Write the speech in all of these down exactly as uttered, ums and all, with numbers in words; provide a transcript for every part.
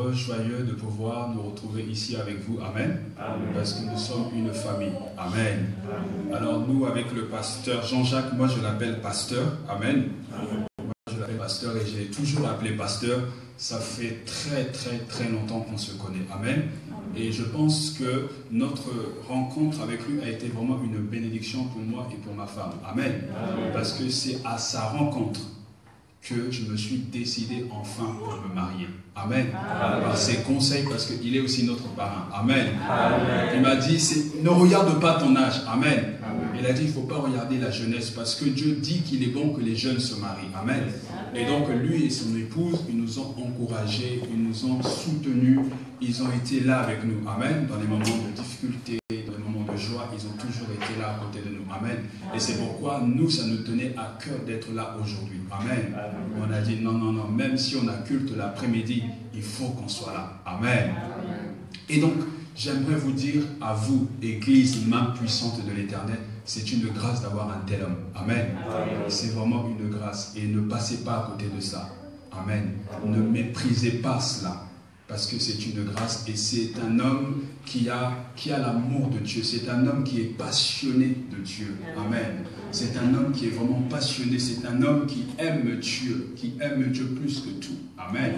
heureux, joyeux de pouvoir nous retrouver ici avec vous. Amen. Amen. Parce que nous sommes une famille. Amen. Amen. Alors nous, avec le pasteur Jean-Jacques, moi je l'appelle pasteur. Amen. Amen. Moi je l'appelle pasteur et j'ai toujours appelé pasteur. Ça fait très très très longtemps qu'on se connaît. Amen. Et je pense que notre rencontre avec lui a été vraiment une bénédiction pour moi et pour ma femme. Amen. Amen. Parce que c'est à sa rencontre que je me suis décidé enfin pour me marier. Amen. Amen. Par ses conseils, parce qu'il est aussi notre parrain. Amen. Amen. Il m'a dit, ne regarde pas ton âge. Amen. Amen. Il a dit, il ne faut pas regarder la jeunesse, parce que Dieu dit qu'il est bon que les jeunes se marient. Amen. Amen. Et donc, lui et son épouse, ils nous ont encouragés, ils nous ont soutenus, ils ont été là avec nous. Amen. Dans les moments de difficulté, dans les moments de joie, ils ont toujours été là à côté de nous. Amen. Et c'est pourquoi nous, ça nous tenait à cœur d'être là aujourd'hui. Amen. Amen. On a dit non, non, non, même si on a culte l'après-midi, il faut qu'on soit là. Amen. Amen. Et donc, j'aimerais vous dire à vous, Église, main puissante de l'Éternel, c'est une grâce d'avoir un tel homme. Amen. Amen. C'est vraiment une grâce. Et ne passez pas à côté de ça. Amen. Amen. Ne méprisez pas cela. Parce que c'est une grâce et c'est un homme qui a, qui a l'amour de Dieu. C'est un homme qui est passionné de Dieu. Amen. C'est un homme qui est vraiment passionné. C'est un homme qui aime Dieu, qui aime Dieu plus que tout. Amen.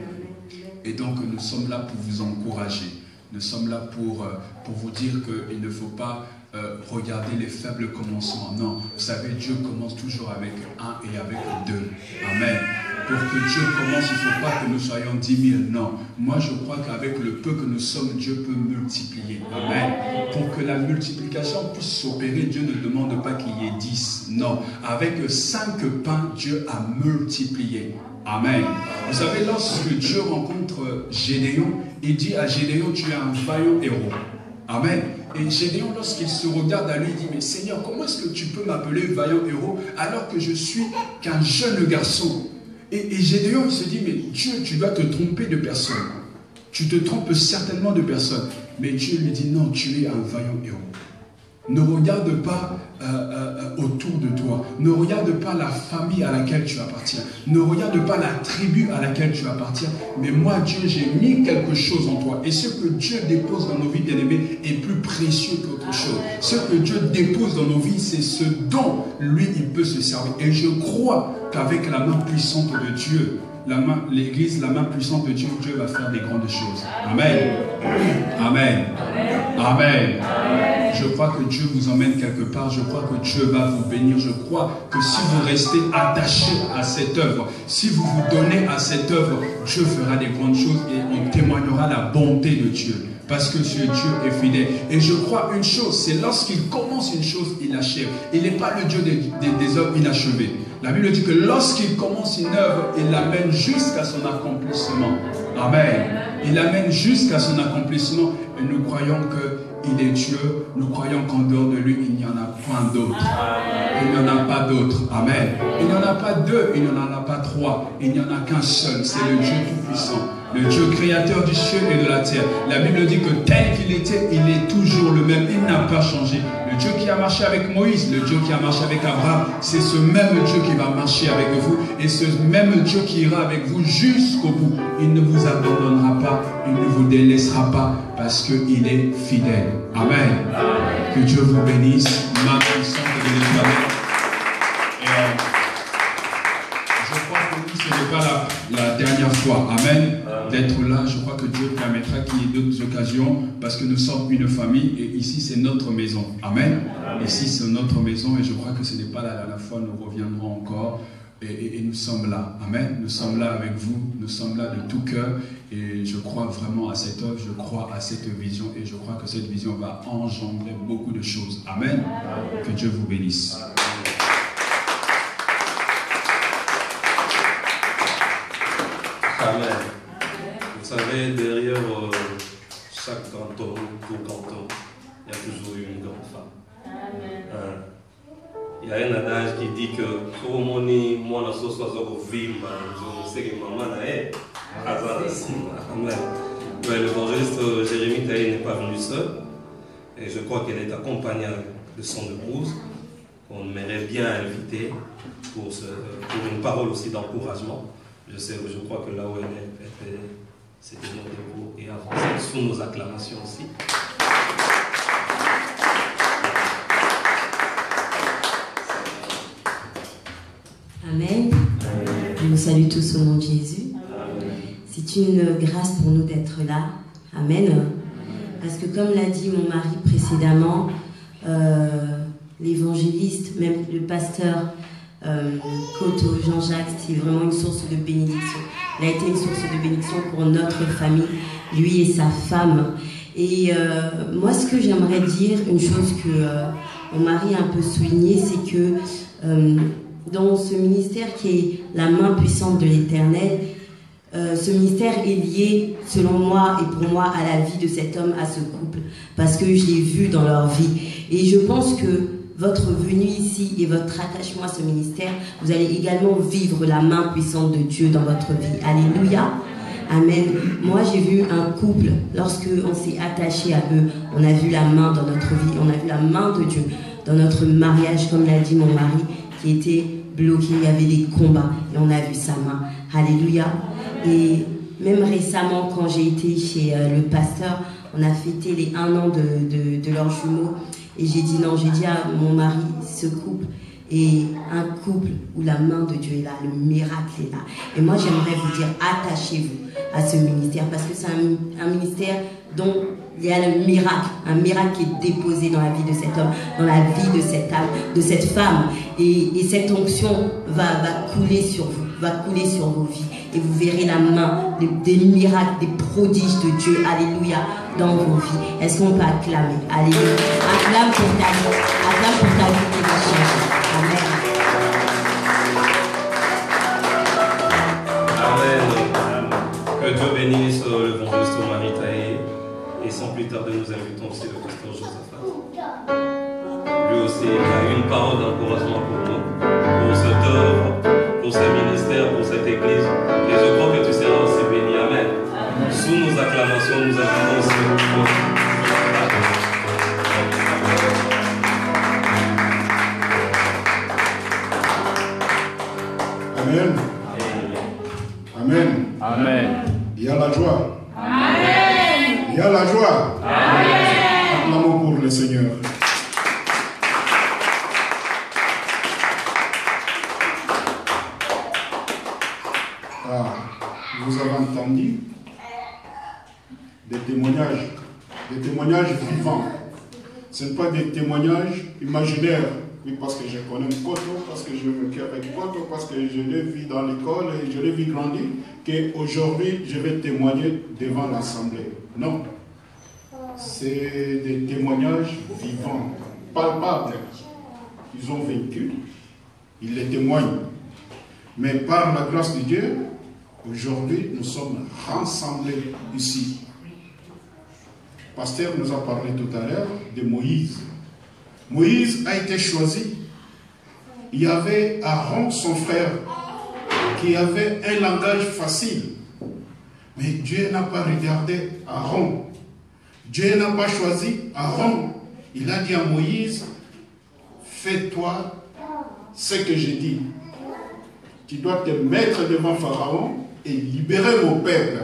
Et donc nous sommes là pour vous encourager. Nous sommes là pour, pour vous dire qu'il ne faut pas euh, regarder les faibles commencements. Non, vous savez, Dieu commence toujours avec un et avec deux. Amen. Pour que Dieu commence, il ne faut pas que nous soyons dix mille. Non. Moi, je crois qu'avec le peu que nous sommes, Dieu peut multiplier. Amen. Pour que la multiplication puisse s'opérer, Dieu ne demande pas qu'il y ait dix. Non. Avec cinq pains, Dieu a multiplié. Amen. Vous savez, lorsque Dieu rencontre Gédéon, il dit à Gédéon, tu es un vaillant héros. Amen. Et Gédéon, lorsqu'il se regarde à lui, il dit, mais Seigneur, comment est-ce que tu peux m'appeler vaillant héros alors que je suis qu'un jeune garçon? Et, et Gédéon, il se dit, mais Dieu, tu dois te tromper de personne. Tu te trompes certainement de personne. Mais Dieu lui dit, non, tu es un vaillant héros. Ne regarde pas euh, euh, autour de toi. Ne regarde pas la famille à laquelle tu appartiens. Ne regarde pas la tribu à laquelle tu appartiens. Mais moi, Dieu, j'ai mis quelque chose en toi. Et ce que Dieu dépose dans nos vies, bien-aimés, est plus précieux qu'autre chose. Ce que Dieu dépose dans nos vies, c'est ce dont lui, il peut se servir. Et je crois qu'avec la main puissante de Dieu, l'Église, la main puissante de Dieu, Dieu va faire des grandes choses. Amen. Amen. Amen. Amen. Je crois que Dieu vous emmène quelque part. Je crois que Dieu va vous bénir. Je crois que si vous restez attachés à cette œuvre, si vous vous donnez à cette œuvre, Dieu fera des grandes choses et on témoignera la bonté de Dieu. Parce que ce Dieu est fidèle. Et je crois une chose, c'est lorsqu'il commence une chose, il achève. Il n'est pas le Dieu des, des, des œuvres inachevées. La Bible dit que lorsqu'il commence une œuvre, il l'amène jusqu'à son accomplissement. Amen. Il l'amène jusqu'à son accomplissement. Et nous croyons qu'il est Dieu. Nous croyons qu'en dehors de lui, il n'y en a point d'autre. Il n'y en a pas d'autre. Amen. Il n'y en a pas deux, il n'y en a pas trois. Il n'y en a qu'un seul. C'est le Dieu Tout-Puissant. Le Dieu créateur du ciel et de la terre. La Bible dit que tel qu'il était, il est toujours le même. Il n'a pas changé. Le Dieu qui a marché avec Moïse, le Dieu qui a marché avec Abraham, c'est ce même Dieu qui va marcher avec vous. Et ce même Dieu qui ira avec vous jusqu'au bout. Il ne vous abandonnera pas. Il ne vous délaissera pas. Parce qu'il est fidèle. Amen. Amen. Que Dieu vous bénisse. Main puissante de l'Éternel. Je crois que nous, ce n'est pas la, la dernière fois. Amen. D'être là, je crois que Dieu permettra qu'il y ait d'autres occasions parce que nous sommes une famille et ici c'est notre maison. Amen. Amen. Ici c'est notre maison et je crois que ce n'est pas la dernière fois, nous reviendrons encore et, et, et nous sommes là. Amen. Nous sommes là avec vous, nous sommes là de tout cœur et je crois vraiment à cette œuvre, je crois à cette vision et je crois que cette vision va engendrer beaucoup de choses. Amen. Amen. Que Dieu vous bénisse. Amen. Vous savez, derrière euh, chaque canton, tout canton, il y a toujours une grande femme. Amen. Hein? Il y a un adage qui dit que tout le monde est moins la sauce au vivre, je sais que maman est. Amen. Mais l'évangéliste Jérémie Taï n'est pas venu seul, et je crois qu'elle est accompagnée de son épouse, qu'on aimerait bien inviter pour, ce, pour une parole aussi d'encouragement. Je sais, je crois que là où elle est, elle est c'était notre dépôt et avancer sous nos acclamations aussi. Amen. Je vous salue tous au nom de Jésus. C'est une grâce pour nous d'être là. Amen. Parce que comme l'a dit mon mari précédemment, euh, l'évangéliste, même le pasteur euh, Koto, Jean-Jacques, c'est vraiment une source de bénédiction. Il a été une source de bénédiction pour notre famille, lui et sa femme. Et euh, moi, ce que j'aimerais dire, une chose que euh, mon mari a un peu souligné, c'est que euh, dans ce ministère qui est la main puissante de l'Éternel, euh, ce ministère est lié, selon moi et pour moi, à la vie de cet homme, à ce couple, parce que je l'ai vu dans leur vie. Et je pense que votre venue ici et votre attachement à ce ministère, vous allez également vivre la main puissante de Dieu dans votre vie. Alléluia. Amen. Moi, j'ai vu un couple, lorsque on s'est attaché à eux, on a vu la main dans notre vie, on a vu la main de Dieu dans notre mariage, comme l'a dit mon mari, qui était bloqué, il y avait des combats, et on a vu sa main. Alléluia. Et même récemment, quand j'ai été chez euh, le pasteur, on a fêté les un an de, de, de leurs jumeaux, et j'ai dit non, j'ai dit à mon mari, ce couple est un couple où la main de Dieu est là, le miracle est là. Et moi, j'aimerais vous dire, attachez-vous à ce ministère, parce que c'est un, un ministère dont il y a le miracle, un miracle qui est déposé dans la vie de cet homme, dans la vie de cette âme, de cette femme. Et, et cette onction va, va couler sur vous, va couler sur vos vies. Et vous verrez la main des, des miracles, des prodiges de Dieu, alléluia, dans vos vies. Est-ce qu'on peut acclamer? Alléluia. Acclame pour ta vie, acclame pour ta vie qui va changer. Amen. Amen. Que Dieu bénisse le bon juste Maritae. Et sans plus tarder, nous invitons aussi le pasteur Josaphat. Lui aussi, il a une parole d'encouragement pour nous, pour cette œuvre, pour ce ministère, pour cette église. Et je crois que tu seras aussi béni. Amen. Amen. Sous nos acclamations, nous invitons aussi le Amen. Amen. Amen. Il y a la joie. Amen. Il y a la joie. Amen. Acclamons pour le Seigneur. Ah, vous avez entendu des témoignages, des témoignages vivants. Ce ne sont pas des témoignages imaginaires. Oui, parce que je connais Koto, parce que je me quitte avec Koto, parce que je l'ai vu dans l'école et je l'ai vu grandir, qu'aujourd'hui je vais témoigner devant l'Assemblée. Non. C'est des témoignages vivants, palpables. Ils ont vécu, ils les témoignent. Mais par la grâce de Dieu, aujourd'hui nous sommes rassemblés ici. Le pasteur nous a parlé tout à l'heure de Moïse. Moïse a été choisi. Il y avait Aaron, son frère, qui avait un langage facile. Mais Dieu n'a pas regardé Aaron. Dieu n'a pas choisi Aaron. Il a dit à Moïse, fais-toi ce que j'ai dit. Tu dois te mettre devant Pharaon et libérer mon peuple.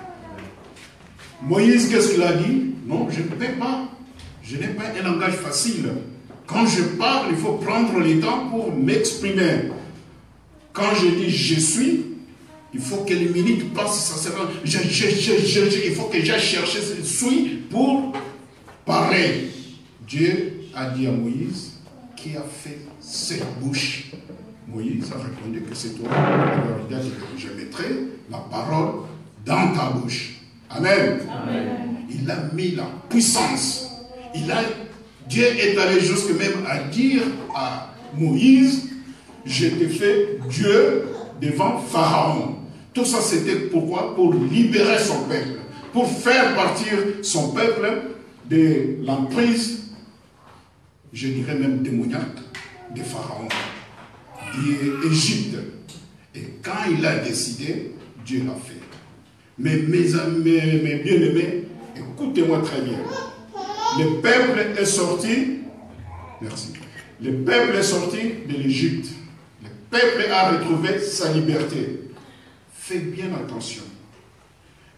Moïse, qu'est-ce qu'il a dit? Non, je ne peux pas. Je n'ai pas un langage facile. Quand je parle, il faut prendre le temps pour m'exprimer. Quand je dis je suis, il faut que les minutes passent, ça sera. Je, je, je, je, il faut que j'aille chercher ce suis pour parler. Dieu a dit à Moïse, qui a fait cette bouche? Moïse a répondu que c'est toi. Alors il a dit, je mettrai la parole dans ta bouche. Amen. Amen. Il a mis la puissance. Il a Dieu est allé jusque même à dire à Moïse, je t'ai fait Dieu devant Pharaon. Tout ça c'était pourquoi? Pour libérer son peuple, pour faire partir son peuple de l'emprise, je dirais même démoniaque, de Pharaon, d'Égypte. Et quand il a décidé, Dieu l'a fait. Mais mes amis, mes, mes bien-aimés, écoutez-moi très bien. Le peuple est sorti, merci, le peuple est sorti de l'Égypte. Le peuple a retrouvé sa liberté. Faites bien attention.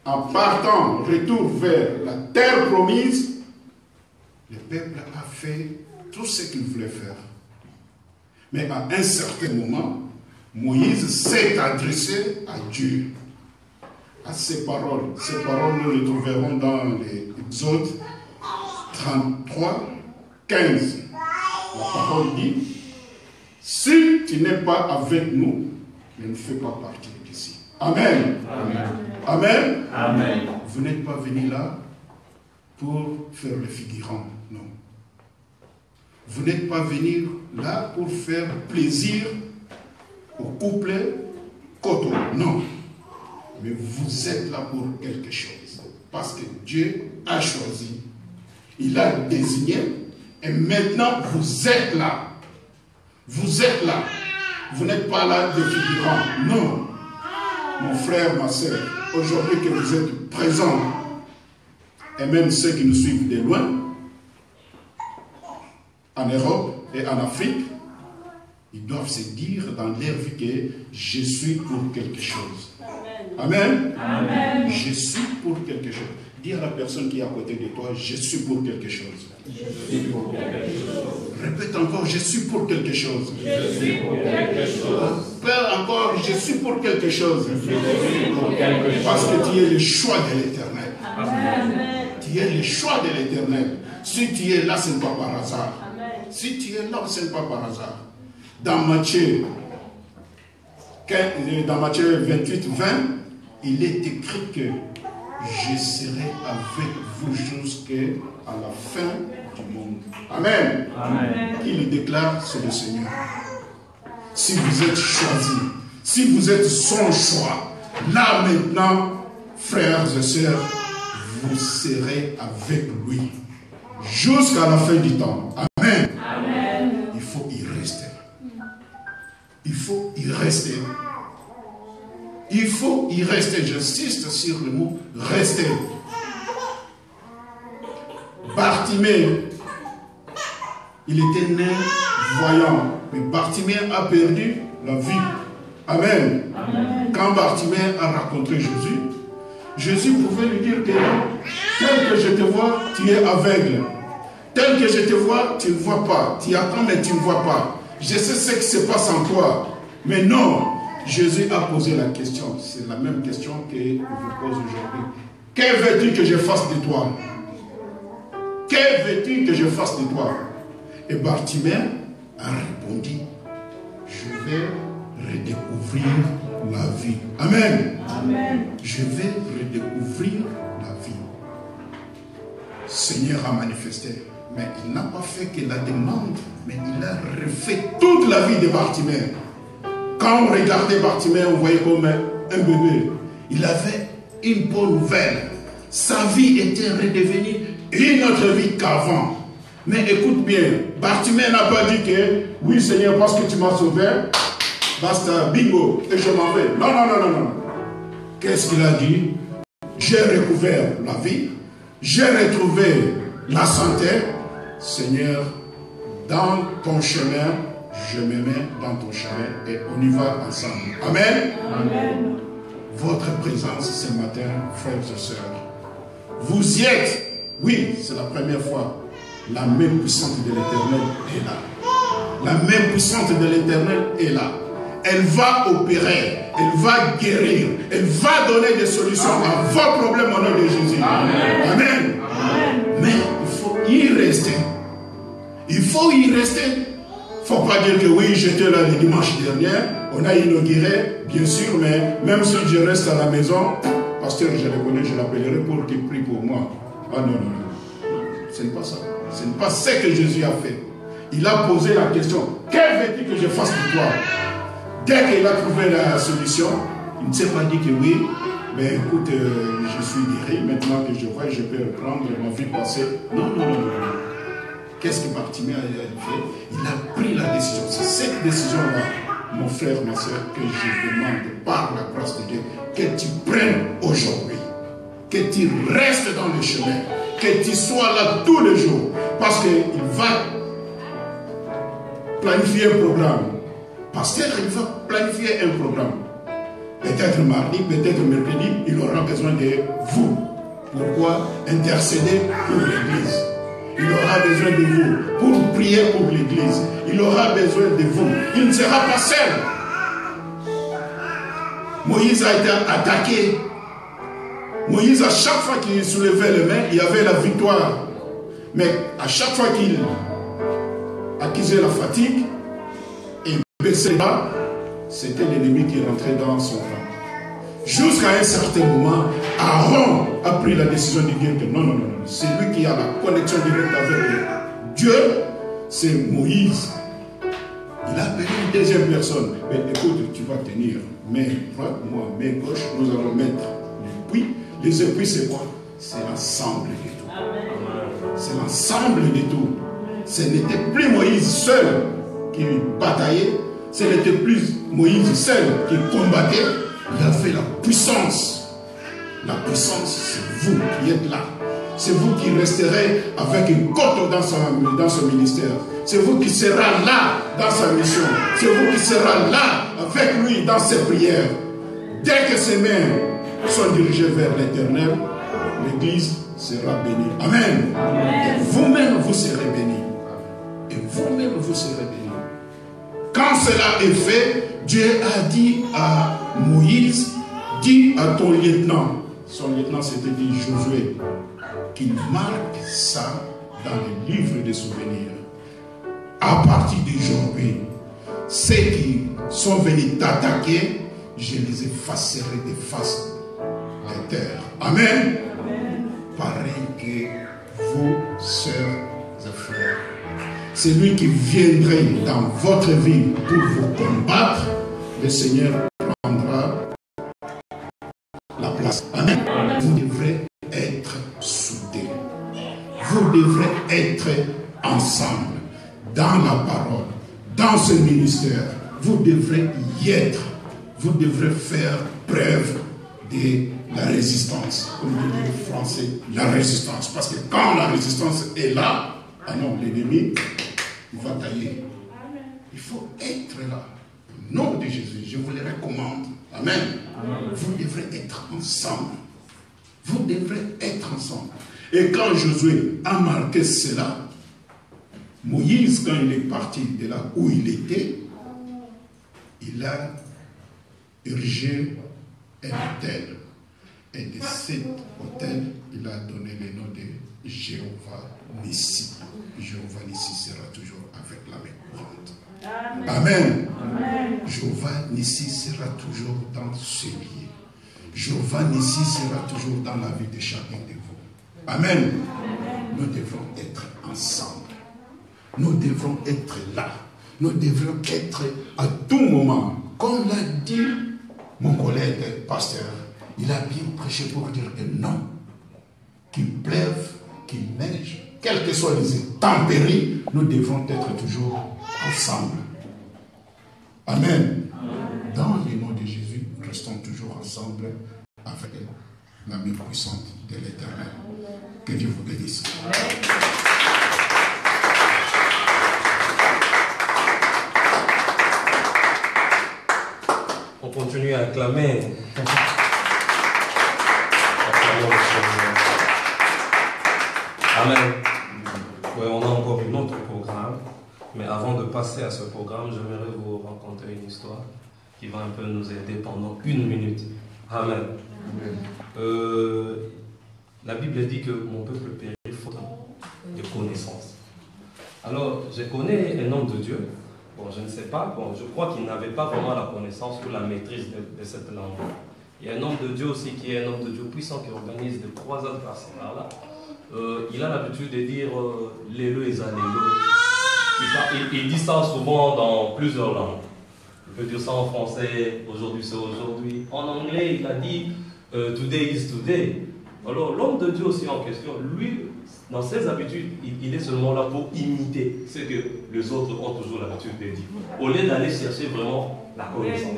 en partant, retour vers la terre promise, le peuple a fait tout ce qu'il voulait faire. Mais à un certain moment, Moïse s'est adressé à Dieu. À ces paroles, ces paroles nous les trouverons dans l'Exode trente-trois, quinze. La parole dit, si tu n'es pas avec nous, ne nous fais pas partir d'ici. Amen. Amen. Amen. Amen. Vous n'êtes pas venu là pour faire le figurant, non. Vous n'êtes pas venu là pour faire plaisir au couple coteau, non. Mais vous êtes là pour quelque chose. Parce que Dieu a choisi. Il a désigné. Et maintenant, vous êtes là. Vous êtes là. Vous n'êtes pas là de figurants. Non. Mon frère, ma soeur, aujourd'hui que vous êtes présents, et même ceux qui nous suivent de loin, en Europe et en Afrique, ils doivent se dire dans leur vie que je suis pour quelque chose. Amen. Amen. Je suis pour quelque chose. Dis à la personne qui est à côté de toi, je suis pour quelque chose. Je suis pour quelque chose. Répète encore, je suis pour quelque chose. Je suis pour quelque chose. Père encore, je suis pour quelque chose. Je suis pour quelque chose. Parce que tu es le choix de l'Éternel. Amen. Tu es le choix de l'Éternel. Si tu es là, ce n'est pas par hasard. Amen. Si tu es là, ce n'est pas par hasard. Dans Matthieu, dans Matthieu vingt-huit, vingt, il est écrit que je serai avec vous jusqu'à la fin du monde. Amen. Amen. Qui le déclare, c'est le Seigneur. Si vous êtes choisi, si vous êtes son choix, là maintenant, frères et sœurs, vous serez avec lui jusqu'à la fin du temps. Amen. Amen. Il faut y rester. Il faut y rester. Il faut y rester. J'insiste sur le mot rester. Bartimée, il était né voyant, mais Bartimée a perdu la vue. Amen. Amen. Quand Bartimée a rencontré Jésus, Jésus pouvait lui dire que tel que je te vois, tu es aveugle. Tel que je te vois, tu ne vois pas. Tu attends, mais tu ne vois pas. Je sais ce qui se passe en toi. Mais non, Jésus a posé la question. C'est la même question que je vous pose aujourd'hui. Que veux-tu que je fasse de toi? Que veux-tu que je fasse de toi? Et Bartimée a répondu, je vais redécouvrir la vie. Amen. Amen. Je vais redécouvrir la vie. Seigneur a manifesté. Mais il n'a pas fait que la demande, mais il a refait toute la vie de Bartimée. Quand on regardait Bartimée, on voyait comme un bébé. Il avait une bonne nouvelle. Sa vie était redevenue une autre vie qu'avant. Mais écoute bien, Bartimée n'a pas dit que, oui Seigneur, parce que tu m'as sauvé, basta, bingo, et je m'en vais. Non, non, non, non, non. Qu'est-ce qu'il a dit? J'ai recouvert la vie, j'ai retrouvé la santé. Seigneur, dans ton chemin, je me mets dans ton chemin et on y va ensemble. Amen. Amen. Votre présence ce matin, frères et sœurs, vous y êtes. Oui, c'est la première fois. La main puissante de l'Éternel est là. La main puissante de l'Éternel est là. Elle va opérer, elle va guérir, elle va donner des solutions Amen. À vos problèmes au nom de Jésus. Amen. Amen. Amen. Mais il faut y rester. Il faut y rester. Il ne faut pas dire que oui, j'étais là le dimanche dernier, on a inauguré, bien sûr, mais même si je reste à la maison, pasteur, je le connais, je l'appellerai pour qu'il prie pour moi. Ah non, non, non. Ce n'est pas ça. Ce n'est pas ce que Jésus a fait. Il a posé la question, que veux-tu que je fasse pour toi? Dès qu'il a trouvé la solution, il ne s'est pas dit que oui, mais écoute, euh, je suis guéri, maintenant que je vois, je peux reprendre ma vie passée. Non, non, non, non. Qu'est-ce que Bartimée a fait? Il a pris la décision. C'est cette décision-là, mon frère, ma soeur, que je demande par la grâce de Dieu, que tu prennes aujourd'hui. Que tu restes dans le chemin. Que tu sois là tous les jours. Parce qu'il va planifier un programme. Pasteur, il va planifier un programme. peut-être mardi, peut-être mercredi, il aura besoin de vous. Pourquoi? Intercéder pour l'Église. Il aura besoin de vous pour prier pour l'Église. Il aura besoin de vous. Il ne sera pas seul. Moïse a été attaqué. Moïse, à chaque fois qu'il soulevait les mains, il y avait la victoire. Mais à chaque fois qu'il accusait la fatigue et baissait les bras, c'était l'ennemi qui rentrait dans son camp. Jusqu'à un certain moment, Aaron a pris la décision de dire que non, non, non, non. C'est lui qui a la connexion directe avec Dieu, c'est Moïse. Il a appelé une deuxième personne. Mais écoute, tu vas tenir main droite, moi, main gauche, nous allons mettre les puits. Les épuis, c'est quoi? C'est l'ensemble de tout. C'est l'ensemble de tout. Ce n'était plus Moïse seul qui bataillait. Ce n'était plus Moïse seul qui combattait. Il a fait la puissance. La puissance, c'est vous qui êtes là. C'est vous qui resterez avec une côte dans son, dans son ministère. C'est vous qui serez là dans sa mission. C'est vous qui serez là avec lui dans ses prières. Dès que ses mains sont dirigées vers l'Éternel, l'Église sera bénie. Amen. Amen. Et vous-même, vous serez bénis. Et vous-même, vous serez bénis. Quand cela est fait, Dieu a dit à Moïse, dis à ton lieutenant, son lieutenant c'était dit Josué, qu'il marque ça dans le livre des souvenirs. À partir d'aujourd'hui, ceux qui sont venus t'attaquer, je les effacerai des faces de terre. Amen. Amen. Pareil que vous, sœurs et frères. Celui qui viendrait dans votre vie pour vous combattre, le Seigneur prendra la place. Amen. Vous devrez être soudés. Vous devrez être ensemble dans la parole, dans ce ministère. Vous devrez y être. Vous devrez faire preuve de la résistance. Comme dit le français, la résistance. Parce que quand la résistance est là, ah non, l'ennemi, il va tailler. Il faut être là. Au nom de Jésus, je vous le recommande. Amen. Amen. Vous devrez être ensemble. Vous devrez être ensemble. Et quand Josué a marqué cela, Moïse, quand il est parti de là où il était, il a érigé un autel. Et de cet autel, il a donné le nom de Jéhovah Nissi. Jéhovah Nissi sera toujours avec la main courante. Amen. Amen. Jéhovah Nissi sera toujours dans ce lieu. Jéhovah Nissi sera toujours dans la vie de chacun de vous. Amen. Amen. Nous devons être ensemble. Nous devrons être là. Nous devrons être à tout moment. Comme l'a dit mon collègue pasteur, il a bien prêché pour dire que non. Qu'il pleuve, qu'il neige, quelles que soient les intempéries, nous devrons être toujours ensemble. Amen. Amen. Dans le nom de Jésus, restons toujours ensemble avec la main puissante de l'Éternel. Que Dieu vous bénisse. On continue à acclamer. Amen. Oui, on a encore un autre programme. Mais avant de passer à ce programme, j'aimerais vous raconter une histoire qui va un peu nous aider pendant une minute. Amen. Amen. Euh, la Bible dit que mon peuple périt faute de connaissance. Alors, je connais un homme de Dieu. Bon, je ne sais pas. Bon, je crois qu'il n'avait pas vraiment la connaissance ou la maîtrise de, de cette langue. Il y a un homme de Dieu aussi qui est un homme de Dieu puissant qui organise des croisades par-ci par-là. Euh, il a l'habitude de dire euh, l'élo et zalélo. Il, il dit ça souvent dans plusieurs langues. Il peut dire ça en français, aujourd'hui c'est aujourd'hui. En anglais, il a dit euh, today is today. Alors l'homme de Dieu aussi en question, lui, dans ses habitudes, il, il est seulement là pour imiter ce que les autres ont toujours l'habitude de dire. Au lieu d'aller chercher vraiment la connaissance.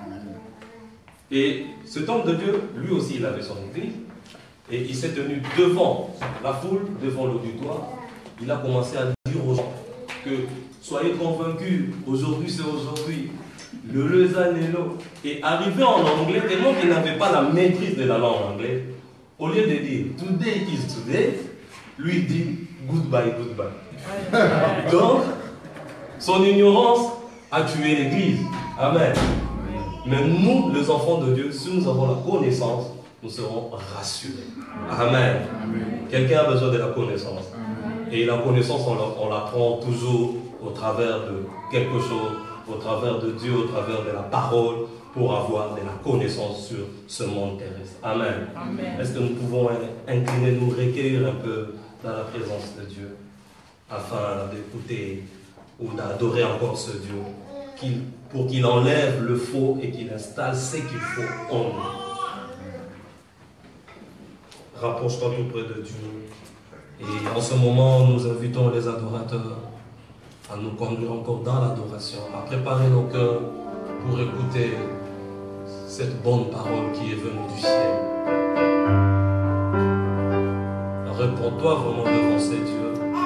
Et cet homme de Dieu, lui aussi, il avait son église. Et il s'est tenu devant la foule, devant l'auditoire. Il a commencé à dire aux gens que soyez convaincus, aujourd'hui c'est aujourd'hui. le Lezanello. Et arrivé en anglais, tellement qu'il n'avait pas la maîtrise de la langue anglaise, au lieu de dire today is today, lui dit goodbye, goodbye. Donc, son ignorance a tué l'Église. Amen. Mais nous, les enfants de Dieu, si nous avons la connaissance, nous serons rassurés. Amen. Quelqu'un a besoin de la connaissance. Et la connaissance, on l'apprend toujours au travers de quelque chose, au travers de Dieu, au travers de la parole, pour avoir de la connaissance sur ce monde terrestre. Amen. Amen. Est-ce que nous pouvons incliner, nous recueillir un peu dans la présence de Dieu, afin d'écouter ou d'adorer encore ce Dieu, qu'il, pour qu'il enlève le faux et qu'il installe ce qu'il faut en nous. Rapproche-toi tout près de Dieu. Et en ce moment, nous invitons les adorateurs à nous conduire encore dans l'adoration, à préparer nos cœurs pour écouter cette bonne parole qui est venue du ciel. Réponds-toi vraiment devant ces dieux.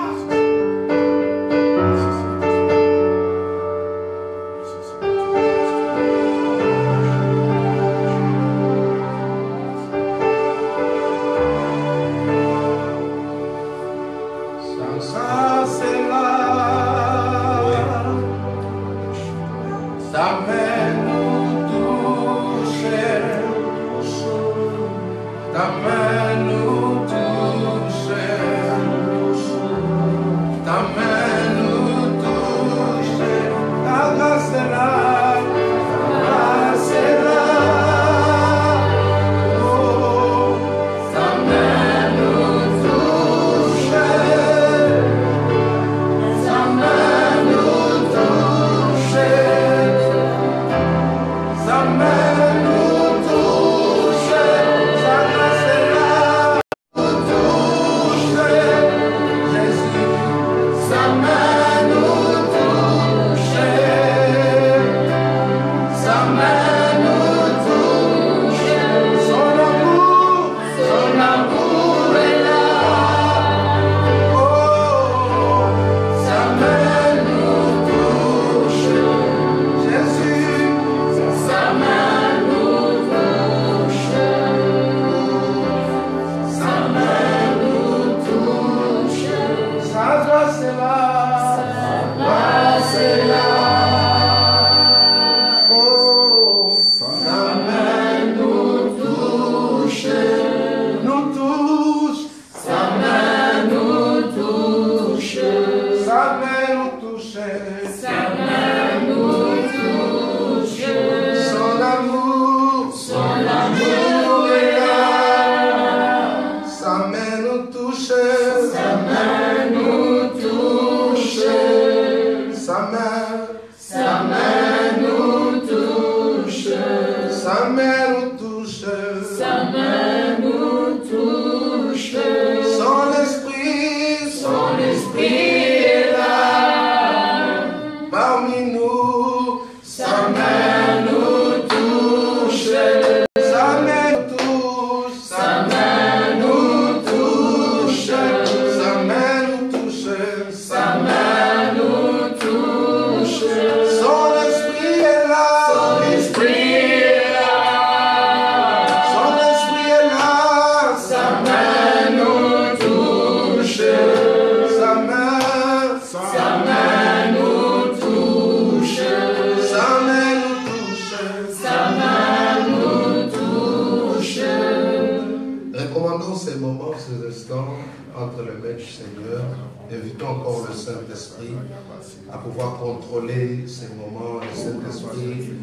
À pouvoir contrôler ces moments, le Saint-Esprit,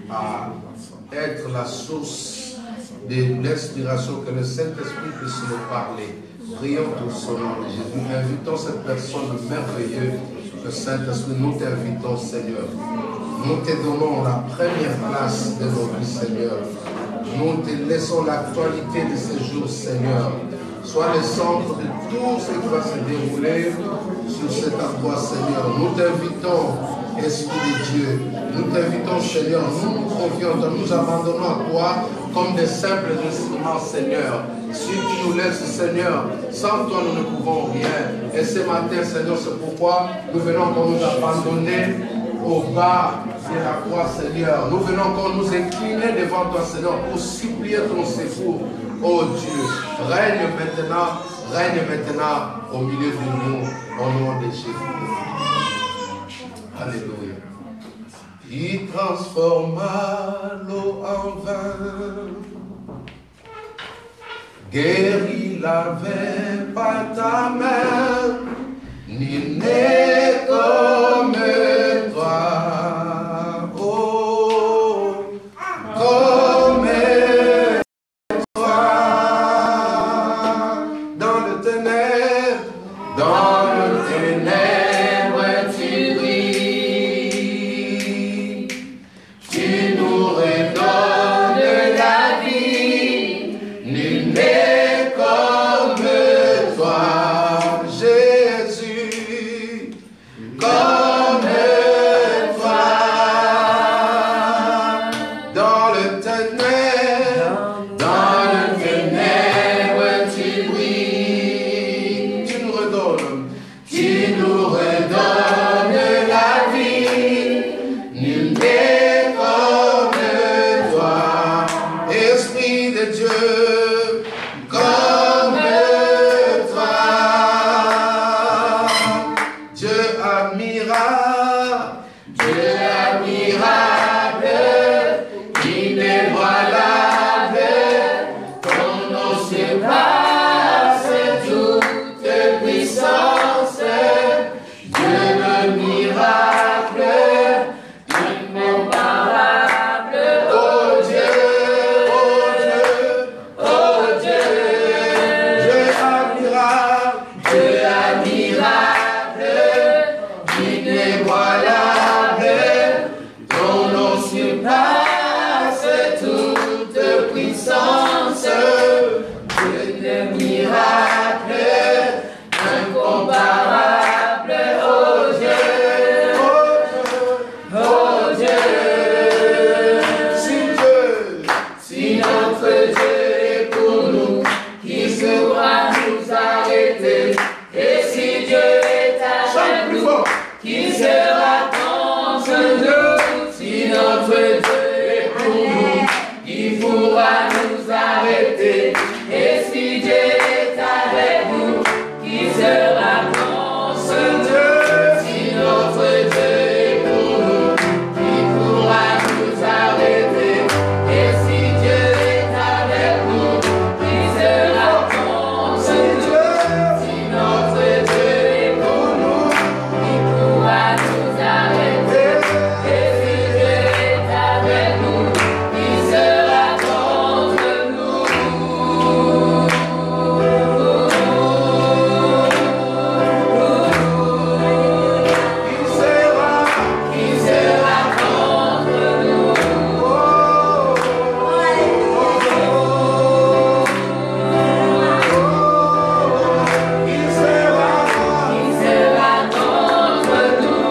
à être la source de l'inspiration, que le Saint-Esprit puisse nous parler. Prions tous au nom de Jésus. Invitons cette personne merveilleuse, le Saint-Esprit. Nous t'invitons, Seigneur. Nous te donnons la première place de nos vies, Seigneur. Nous te laissons l'actualité de ces jours, Seigneur. Sois le centre de tout ce qui va se dérouler sur cet endroit, Seigneur. Nous t'invitons, Esprit de Dieu. Nous t'invitons, Seigneur. Nous nous confions, nous nous abandonnons à toi comme des simples instruments, Seigneur. Si tu nous laisses, Seigneur, sans toi nous ne pouvons rien. Et ce matin, Seigneur, c'est pourquoi nous venons pour nous abandonner au bas C'est la croix, Seigneur. Nous venons encore nous incliner devant toi, Seigneur, pour supplier ton secours. Oh Dieu, règne maintenant, règne maintenant au milieu de nous, au nom de Jésus. Alléluia. Il transforma l'eau en vin, guérit la veine par ta main, ni n'est comme toi, oh, comme toi, dans le ténèbre, dans le ténèbre tu brilles, tu nous redonnes la vie, nul n'est comme toi, Jésus, comme toi, dans le ténèbre, dans le ténèbre tu brilles, tu nous redonnes, tu nous redonnes la vie, nul n'est comme toi, Esprit de Dieu, comme toi, Dieu admirable, Dieu admirable, inégalable, ton nom surpasse toute puissance, Dieu le miracle, incomparable, oh Dieu, oh Dieu, oh Dieu, Dieu admirable, Dieu admirable, inégalable, ton nom surpasse toute puissance, Dieu le miracle, incomparable, oh Dieu, oh Dieu, si Dieu, si notre Dieu est pour nous, qui saura nous arrêter, et si Dieu est avec nous, qui sera contre nous, si notre Dieu est pour nous, qui pourra nous arrêter, et si Dieu est avec nous, qui sera contre Dieu, si notre Dieu est pour nous, qui pourra nous arrêter, et si Dieu est avec nous, qui sera contre Dieu, si notre Dieu est pour nous, qui pourra nous arrêter, et si Dieu est avec nous, qui sera contre nous. Qui sera, qui sera contre nous. Oh, qui sera, qui sera contre nous.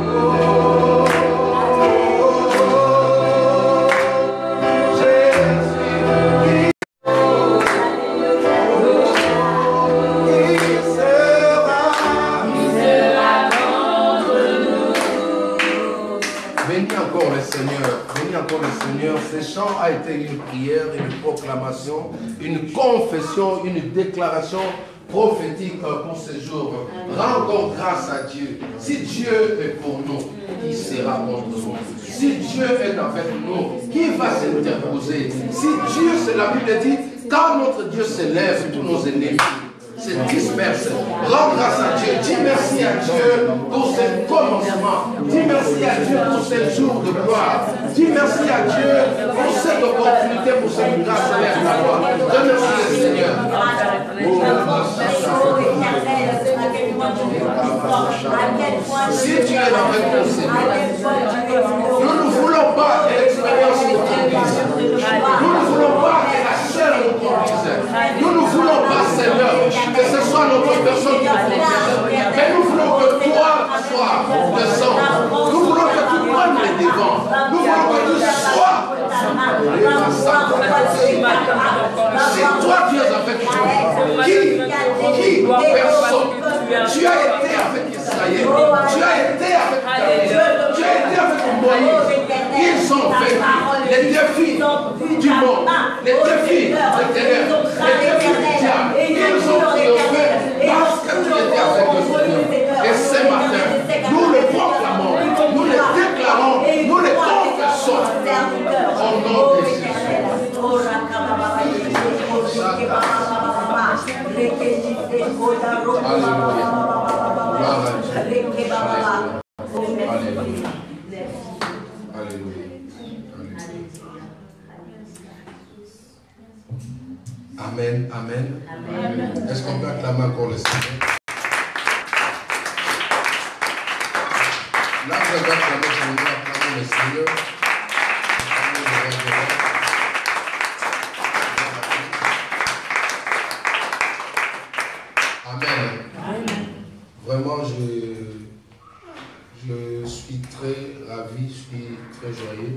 Jésus, qui sera, qui sera contre nous. Bénis encore le Seigneur, bénis encore le Seigneur. Ce chant a été une prière, une proclamation, une confession, une déclaration prophétique pour ce jour. Rends encore grâce à Dieu. Si Dieu est pour nous, qui sera contre nous? Si Dieu est avec nous, qui va s'interposer? Si Dieu, c'est la Bible dit, quand notre Dieu s'élève, tous nos ennemis se dispersent. Rends grâce à Dieu. Dis merci à Dieu pour ce commencement. Dis merci à Dieu pour ce jour de gloire. Dis merci à Dieu pour cette opportunité, pour cette grâce avec la gloire. Remercie le Seigneur. Si tu es avec nous, Seigneur, nous ne voulons pas que l'expérience nous conduise. Nous ne voulons pas que la chair nous conduise. Nous ne voulons pas, Seigneur, que ce soit notre personne qui nous conduise. Mais nous voulons que toi sois le centre. Nous voulons que tu prennes les devants. Nous voulons que tu sois. C'est toi qui es avec nous. Qui, qui, personne. Tu as été avec Israël. Tu as été avec David. Tu as été avec Moïse. du monde, les défis, les ténèbres, les défis du diable, ils ont triomphé parce que tu étais avec le Seigneur. Et ce matin, nous le proclamons, nous le déclarons, nous le confessons au nom de Jésus. Alléluia. Alléluia. Amen, amen. Amen. Est-ce qu'on peut acclamer encore le Seigneur? Là, vous avez acclamé le Seigneur, acclamez le Seigneur. Amen. Amen. Vraiment, je, je suis très ravi, je suis très joyeux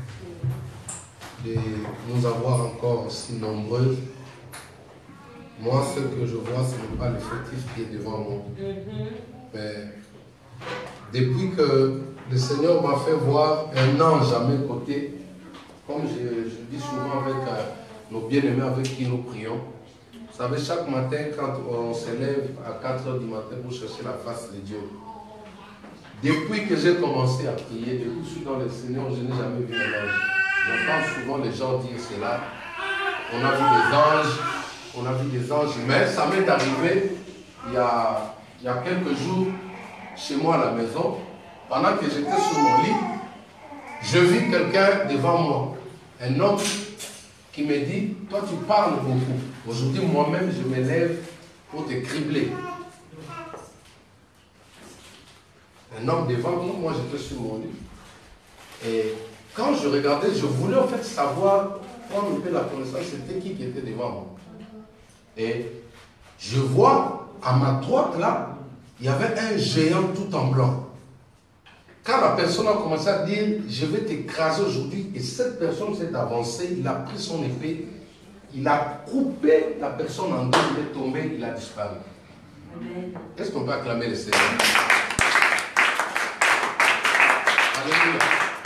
de nous avoir encore si nombreux. Moi, ce que je vois, ce n'est pas l'effectif qui est devant moi. Mais depuis que le Seigneur m'a fait voir un ange à mes côtés, comme je, je dis souvent avec euh, nos bien-aimés avec qui nous prions, vous savez, chaque matin, quand on se lève à quatre heures du matin pour chercher la face de Dieu, depuis que j'ai commencé à prier, depuis que je suis dans le Seigneur, je n'ai jamais vu un ange. J'entends souvent les gens dire cela. On a vu des anges, on a vu des anges, mais ça m'est arrivé il y, a, il y a quelques jours, chez moi à la maison, pendant que j'étais sur mon lit, je vis quelqu'un devant moi, un homme qui me dit, toi tu parles beaucoup. Aujourd'hui, moi-même, je me lève pour te cribler. Un homme devant moi, moi j'étais sur mon lit. Et quand je regardais, je voulais en fait savoir, prendre un peu la connaissance, c'était qui qui était devant moi. Et je vois, à ma droite là, il y avait un géant tout en blanc. Quand la personne a commencé à dire, je vais t'écraser aujourd'hui, et cette personne s'est avancée, il a pris son épée, il a coupé la personne en deux, il est tombé, il a disparu. Est-ce qu'on peut acclamer le Seigneur? Alléluia.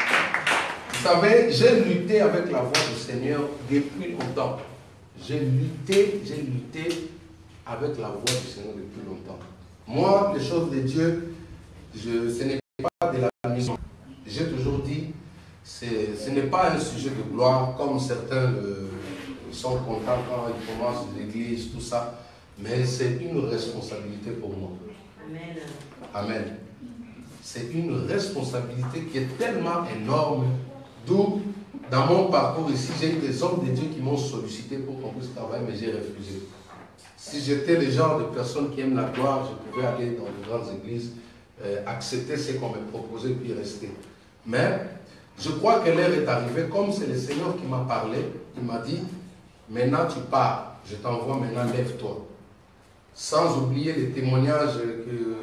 Vous savez, j'ai lutté avec la voix du Seigneur depuis longtemps. J'ai lutté, j'ai lutté avec la voix du Seigneur depuis longtemps. Moi, les choses de Dieu, je, ce n'est pas de la mission. J'ai toujours dit, ce n'est pas un sujet de gloire, comme certains le, sont contents quand ils commencent l'église, tout ça, mais c'est une responsabilité pour moi. Amen. Amen. C'est une responsabilité qui est tellement énorme, d'où, dans mon parcours ici, j'ai eu des hommes de Dieu qui m'ont sollicité pour qu'on puisse travailler, mais j'ai refusé. Si j'étais le genre de personne qui aime la gloire, je pouvais aller dans les grandes églises, euh, accepter ce qu'on me proposait, puis rester. Mais je crois que l'heure est arrivée, comme c'est le Seigneur qui m'a parlé, il m'a dit, maintenant tu pars, je t'envoie maintenant, lève-toi. Sans oublier les témoignages que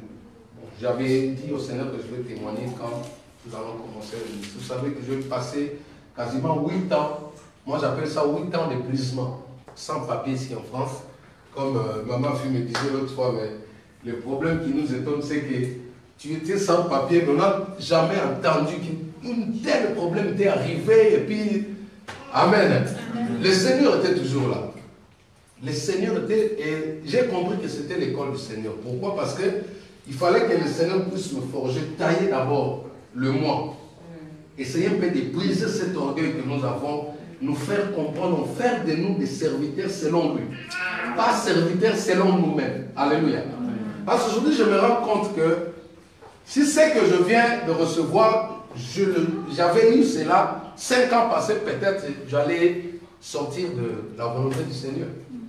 j'avais dit au Seigneur que je vais témoigner quand nous allons commencer l'église. Vous savez que je vais passer quasiment huit ans, moi j'appelle ça huit ans d'épuisement, sans papier ici en France. Comme euh, maman fille me disait l'autre fois, mais le problème qui nous étonne, c'est que tu étais sans papier, mais on n'a jamais entendu qu'un tel problème t'est arrivé, et puis, amen. Le Seigneur était toujours là. Le Seigneur était, et j'ai compris que c'était l'école du Seigneur. Pourquoi? Parce que il fallait que le Seigneur puisse me forger, tailler d'abord le moi. Essayer un peu de briser cet orgueil que nous avons, nous faire comprendre, faire de nous des serviteurs selon lui. Pas serviteurs selon nous-mêmes. Alléluia. Parce qu'aujourd'hui, je me rends compte que si c'est que je viens de recevoir, j'avais eu cela cinq ans passés, peut-être j'allais sortir de la volonté du Seigneur.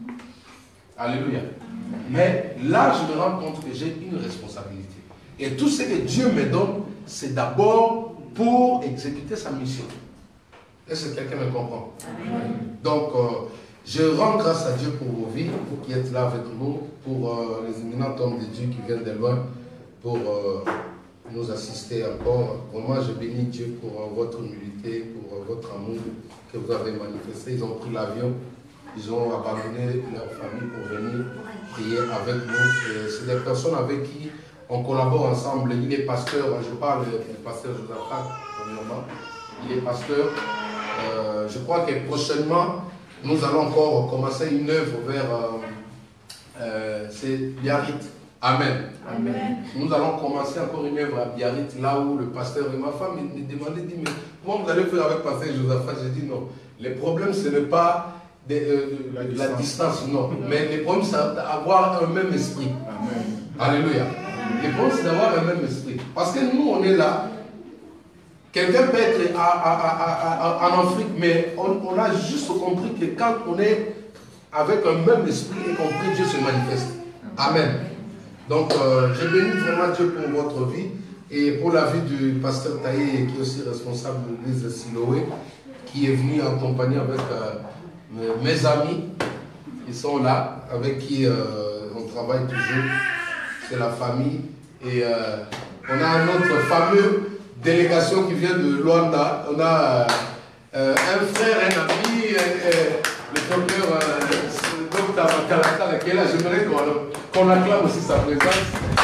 Alléluia. Mais là, je me rends compte que j'ai une responsabilité. Et tout ce que Dieu me donne, c'est d'abord pour exécuter sa mission. Est-ce que quelqu'un me comprend? Amen. Donc, euh, je rends grâce à Dieu pour vos vies, vous qui êtes là avec nous, pour euh, les éminents hommes de Dieu qui viennent de loin, pour euh, nous assister encore. Vraiment, je bénis Dieu pour euh, votre humilité, pour euh, votre amour que vous avez manifesté. Ils ont pris l'avion, ils ont abandonné leur famille pour venir prier avec nous. C'est des personnes avec qui on collabore ensemble. Il est pasteur, je parle du pasteur Josaphat, premièrement. Il est pasteur. Euh, je crois que prochainement, nous allons encore commencer une œuvre vers euh, euh, c'est Biarritz. Amen. Amen. Nous allons commencer encore une œuvre à Biarritz, là où le pasteur et ma femme me demandaient, dit, mais comment vous allez faire avec le pasteur Josaphat? J'ai dit non. Les problèmes, ce n'est pas de, euh, la, de la distance, non. Mais les problèmes, c'est d'avoir un même esprit. Amen. Alléluia. Les problèmes, c'est d'avoir un même esprit. Parce que nous, on est là. Quelqu'un peut être à, à, à, à, en Afrique, mais on, on a juste compris que quand on est avec un même esprit et qu'on prie, Dieu se manifeste. Amen. Donc, euh, je bénis vraiment Dieu pour votre vie et pour la vie du pasteur Taïe, qui est aussi responsable de l'église de Siloé, qui est venu accompagner avec euh, mes amis qui sont là, avec qui euh, on travaille toujours. C'est la famille. Et euh, on a un autre fameux délégation qui vient de Luanda. On a euh, un frère, un ami, euh, euh, le docteur euh, docteur Makalaka, qui est là. J'aimerais qu'on qu'on acclame aussi sa présence.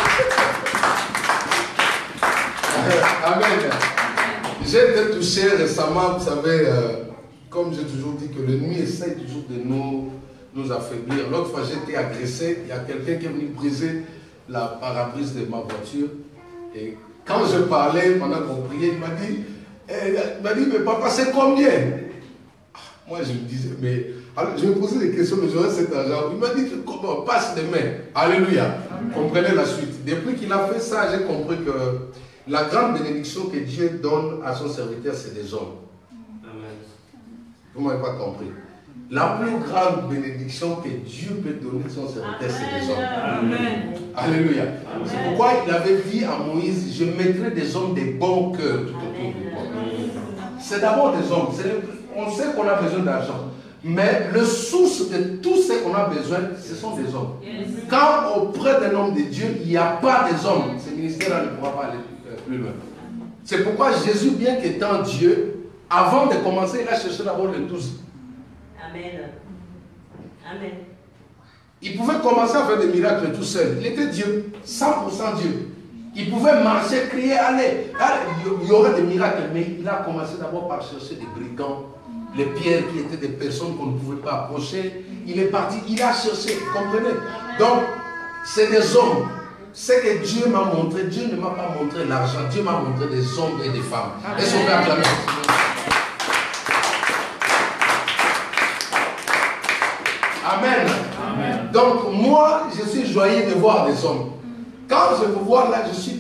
Amen. J'ai été touché récemment, vous savez, euh, comme j'ai toujours dit, que l'ennemi essaie toujours de nous, nous affaiblir. L'autre fois, j'ai été agressé. Il y a quelqu'un qui est venu briser la parabrise de ma voiture. Et quand je parlais, pendant qu'on priait, il m'a dit, eh, il m'a dit, mais papa, c'est combien? Moi, je me disais, mais alors, je me posais des questions, mais j'aurais cet argent. Il m'a dit, comment? Passe des mains. Alléluia. Comprenez la suite. Depuis qu'il a fait ça, j'ai compris que la grande bénédiction que Dieu donne à son serviteur, c'est des hommes. Amen. Vous ne m'avez pas compris. La plus grande bénédiction que Dieu peut donner à son serviteur, c'est des hommes. Amen. Alléluia. C'est pourquoi il avait dit à Moïse, je mettrai des hommes de bon cœur tout autour de toi. C'est d'abord des hommes. Le, on sait qu'on a besoin d'argent. Mais le source de tout ce qu'on a besoin, ce sont des hommes. Yes. Quand auprès d'un homme de Dieu, il n'y a pas des hommes, ce ministère-là ne pourra pas aller plus loin. C'est pourquoi Jésus, bien qu'étant Dieu, avant de commencer, il a cherché d'abord les douze. Amen. Amen. Il pouvait commencer à faire des miracles tout seul. Il était Dieu, cent pour cent Dieu. Il pouvait marcher, crier, allez, allez. Il y aurait des miracles, mais il a commencé d'abord par chercher des brigands, les pierres qui étaient des personnes qu'on ne pouvait pas approcher. Il est parti, il a cherché, vous comprenez? Donc, c'est des hommes. C'est que Dieu m'a montré, Dieu ne m'a pas montré l'argent, Dieu m'a montré des hommes et des femmes. Est-ce qu'on peut acclamer? Amen. Amen. Donc, moi, je suis joyeux de voir des hommes. Quand je vous vois là, je suis